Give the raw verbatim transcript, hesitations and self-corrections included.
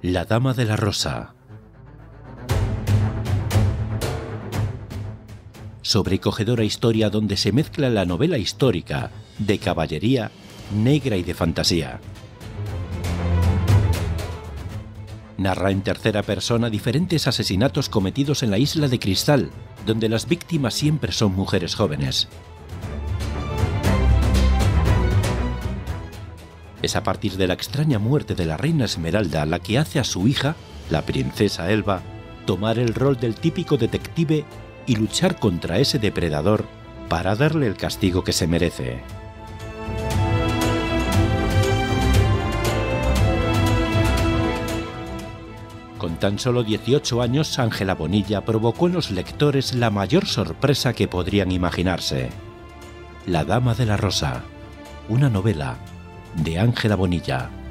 La Dama de la Rosa. Sobrecogedora historia donde se mezcla la novela histórica, de caballería, negra y de fantasía. Narra en tercera persona diferentes asesinatos cometidos en la Isla de Cristal, donde las víctimas siempre son mujeres jóvenes. Es a partir de la extraña muerte de la reina Esmeralda la que hace a su hija, la princesa Elba, tomar el rol del típico detective y luchar contra ese depredador para darle el castigo que se merece. Con tan solo dieciocho años, Ángela Bonilla provocó en los lectores la mayor sorpresa que podrían imaginarse. La Dama de la Rosa, una novela de Ángela Bonilla.